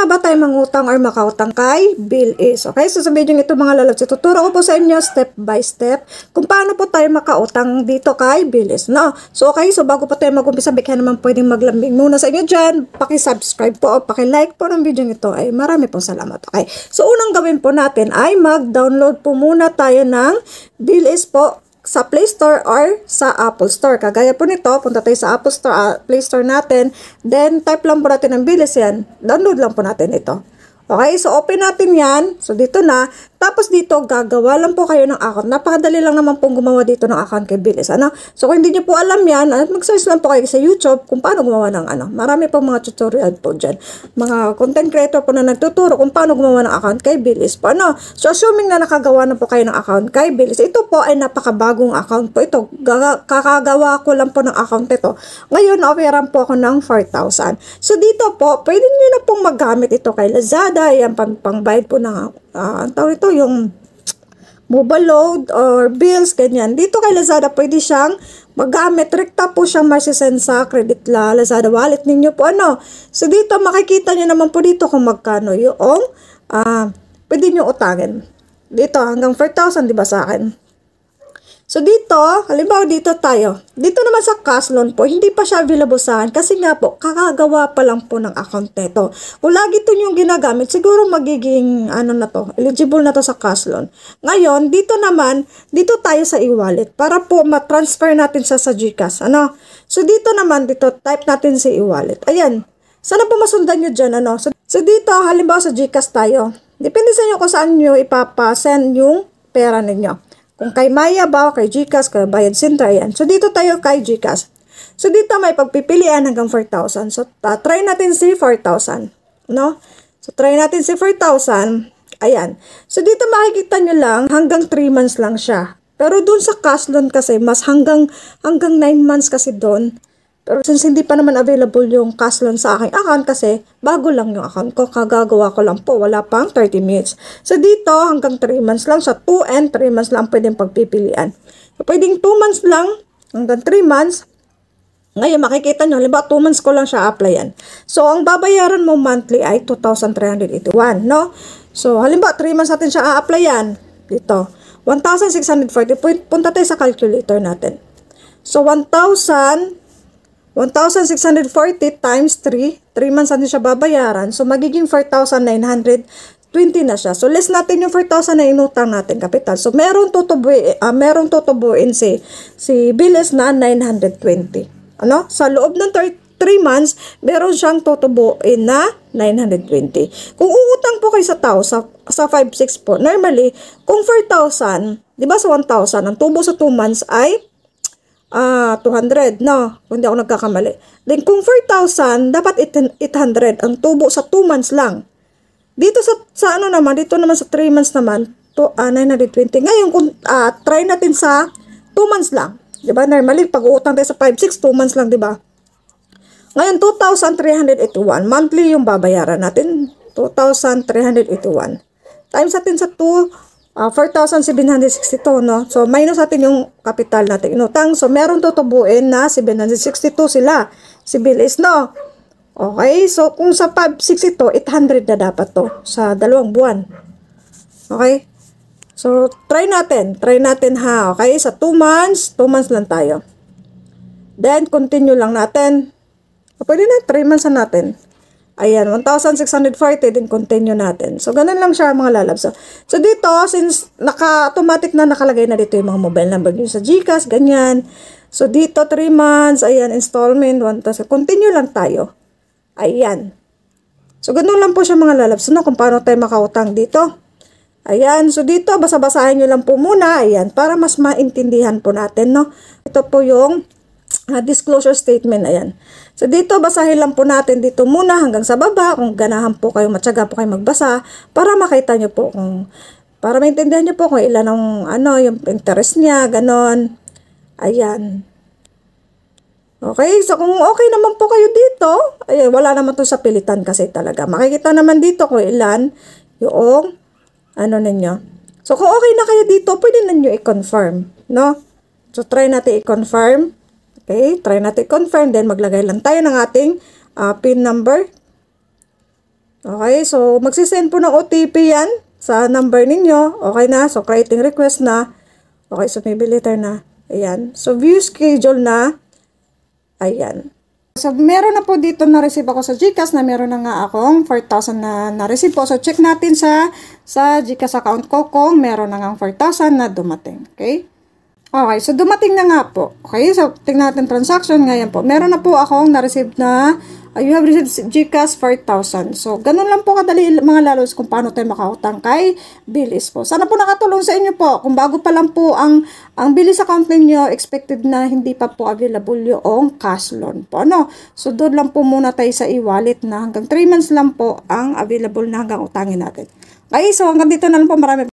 ba tayo mangutang or makautang kay Bill is? Okay, so sa video ito mga lalabs, tuturo ko po sa inyo step by step kung paano po tayo makautang dito kay Bill is, no? So okay, so bago pa tayo mag-umpisa, baka naman pwedeng maglambing muna sa inyo dyan, paki-subscribe po o paki-like po ng video ito, ay marami pong salamat. Okay, so unang gawin po natin ay mag-download po muna tayo ng Bill is po sa Play Store or sa Apple Store. Kagaya po nito, punta tayo sa Apple Store, Play Store natin, then type lang po natin ang Bill is yan, download lang po natin ito. Okay, so open natin yan. So dito na. Tapos dito, gagawa lang po kayo ng account. Napakadali lang naman pong gumawa dito ng account kay Bill is. Ano? So kung hindi nyo po alam yan, mag-search lang po kayo sa YouTube kung paano gumawa ng ano. Marami po mga tutorial po dyan. Mga content creator po na nagtuturo kung paano gumawa ng account kay Bill is po. Ano? So assuming na nakagawa na po kayo ng account kay Bill is, ito po ay napakabagong account po ito. Kakagawa ko lang po ng account ito. Ngayon, offeran po ako ng 4,000. So dito po, pwede nyo na pong magamit ito kay Lazada. Yan, pangbayad po ng ang tawag ito, yung mobile load or bills, ganyan. Dito kay Lazada, pwede siyang magamit. Rekta po siyang masisend sa credit Lazada wallet ninyo po. Ano? So dito, makikita nyo naman po dito kung magkano yung pwede nyo utangin. Dito, hanggang 4,000, di ba sa akin? So dito, halimbawa dito tayo. Dito naman sa cash loan po, hindi pa siya available sa akin kasi nga po, kakagawa pa lang po ng account nito. Kung lagi ito yung ginagamit, siguro magiging ano na to, eligible na to sa cash loan. Ngayon, dito naman, dito tayo sa e-wallet para po ma-transfer natin sa GCash. Ano? So dito naman, dito type natin sa e-wallet. Ayan. Sana po masundan nyo dyan. Ano? So dito, halimbawa sa GCash tayo. Depende sa inyo kung saan nyo ipapasend yung pera ninyo. Kung kay Maya ba, kay GCash, kay Bayad Sintra, yan. So, dito tayo kay GCash. So, dito may pagpipilian hanggang 4,000. So, try natin si 4,000. No? So, try natin si 4,000. Ayan. So, dito makikita nyo lang, hanggang 3 months lang siya. Pero dun sa cash loan kasi, mas hanggang 9 months kasi dun. Pero since hindi pa naman available yung cash loan sa aking account kasi bago lang yung account ko, kagagawa ko lang po, wala pang 30 minutes. So dito hanggang 3 months lang, sa 2 and 3 months lang pwedeng pagpipilian. So pwedeng 2 months lang hanggang 3 months. Ngayon makikita nyo, halimbawa 2 months ko lang siya applyan. So ang babayaran mo monthly ay 2,381, no? So halimbawa 3 months natin siya a-applyan. Dito, 1,640. Punta tayo sa calculator natin. So 1,640 times 3 months natin siya babayaran. So, magiging 4,920 na siya. So, less natin yung 4,000 na inutang natin kapital. So, merong tutubuin si Bilis na 920. Ano? Sa loob ng 3 months, meron siyang tutubuin na 920. Kung uutang po kayo sa tao, sa 5,600 po, normally, kung 4,000, di ba sa 1,000, ang tubo sa 2 months ay 200, no? Kung hindi ako nagkakamali. Then, kung 4,000, dapat 800 ang tubo sa 2 months lang. Dito sa ano naman, dito naman sa 3 months naman, 920. Ngayon, kung try natin sa 2 months lang. Diba? Normally, pag uutang tayo sa 5,600, 2 months lang, diba? Ngayon, 2,381. Monthly yung babayaran natin. 2,381. Times natin sa 4,762, no? So, minus natin yung capital natin inutang. So, meron tutubuin na 762 sila. Si Bilis, no? Okay? So, kung sa 5,600 ito, 800 na dapat to sa 2 buwan. Okay? So, try natin. Try natin ha. Okay? Sa 2 months lang tayo. Then, continue lang natin. Pwede na, 3 months na natin. Ayan, 1,640, din continue natin. So, ganun lang siya mga lalabs. So, dito, since automatic na nakalagay na dito yung mga mobile number nyo sa GCash, ganyan. So, dito, 3 months, ayan, installment, 1,000. Continue lang tayo. Ayan. So, ganun lang po siya mga lalabs. No? Kung paano tayo makautang dito. Ayan, so dito, basa-basahin nyo lang po muna. Ayan, para mas maintindihan po natin, no? Ito po yung disclosure statement, ayan. So, dito, basahin lang po natin dito muna hanggang sa baba, kung ganahan po kayo, matyaga po kayo magbasa, para makita nyo po para maintindihan nyo po kung ilan ang, yung interest niya, ganon. Ayan. Okay, so kung okay naman po kayo dito, ayan, wala naman to sa pilitan kasi talaga. Makikita naman dito kung ilan yung, ninyo. So, kung okay na kayo dito, pwede na nyo i-confirm, no? So, try natin i-confirm. Okay, try natin i-confirm. Then, maglagay lang tayo ng ating PIN number. Okay, so magsisend po ng OTP yan sa number ninyo. Okay na, so creating request na. Okay, so may bill letter na. Ayan, so view schedule na. Ayan. So, meron na po dito na-receive ako sa GCash na meron na nga akong 4,000 na na-receive po. So, check natin sa GCash account ko kung meron na nga 4,000 na dumating. Okay? Okay, so dumating na nga po. Okay, so tingnan natin transaction. Ngayon po, meron na po akong na-receive na you have received GCash 4,000. So, ganun lang po kadali mga lalos kung paano tayo makautang kay Bilis po. Sana po nakatulong sa inyo po. Kung bago pa lang po ang Bilis account ninyo, expected na hindi pa po available yung cash loan po. Ano? So, doon lang po muna tayo sa e-wallet na hanggang 3 months lang po ang available na hanggang utangin natin. Okay, so hanggang dito na lang po. Marami